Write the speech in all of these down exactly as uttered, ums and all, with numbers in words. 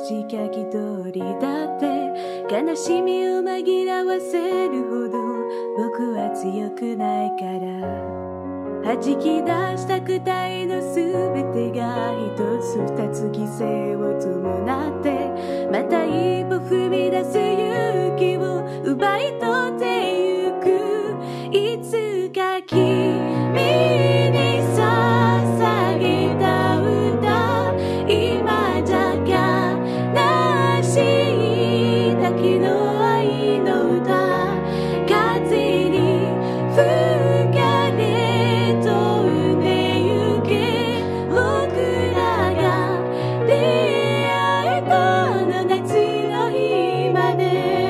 上通りだって悲しみを紛らわせるほど僕は強くないから弾き出した躯体のすべてが一つ二つ犠牲を伴ってまた一歩踏み出す勇気を奪い取ってゆくいつか君に捧げた歌今じゃ悲しいだけの愛の歌風に吹かれ飛んでゆけ僕らが出会えたの夏の日まで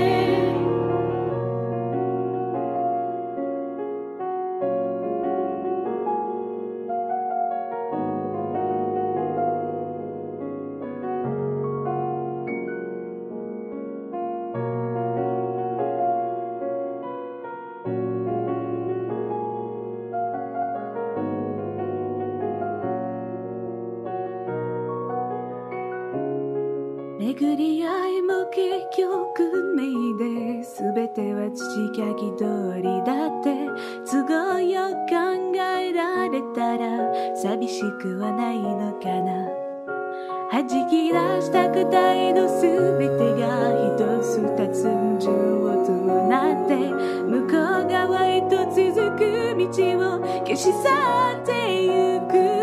巡り合いも結局運命で全てはsujigaki通りだって都合よく考えられたら寂しくはないのかな弾き出した躯体のすべてが一つ二つ矛盾を伴って向こう側へと続く道を消し去ってゆく